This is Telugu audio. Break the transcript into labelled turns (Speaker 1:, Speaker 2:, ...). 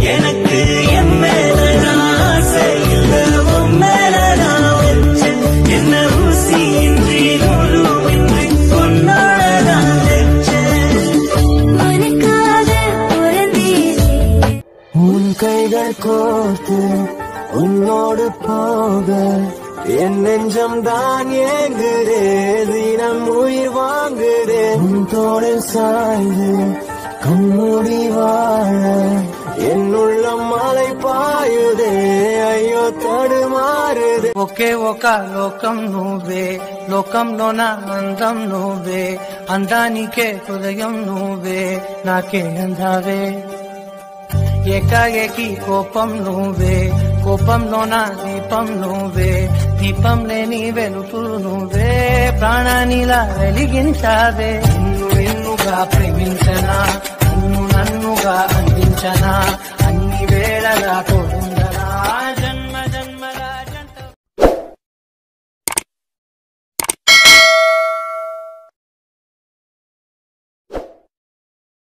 Speaker 1: எனக்கு என் மேல ஆசை இல்ல, உன் மேல நான் வச்சேன். என்ன ஊசி இன்றி நூலுமின்றி உன்னோடதான் வச்சேன். உனக்காக பிறந்தேன். உன் கைகள் கோர்த்து உன்னோடு போக என் நெஞ்சம் தான் ஏங்குதே, தினம் உயிர் வாங்குதே. உன் தோளில் சாய்ந்து கண்மூடி வாழ என் உள்ளம் மலை பாயுதே, ஐயோ தடுமாறுதே.
Speaker 2: ఒకే ఒక లోకం నువ్వే, లోకంలోన అందం నువ్వే, అందానికే హృదయం నువ్వే, నాకే అందావే. ఏకాఏకి కోపం నువ్వే, కోపంలోన దీపం నువ్వే, దీపం లేని వెలుతురు నువ్వే, ప్రాణానిలా వెలిగించావే. నిన్నుగా ప్రేమించనా, నన్నుగా అందించనా, అన్ని వేళలా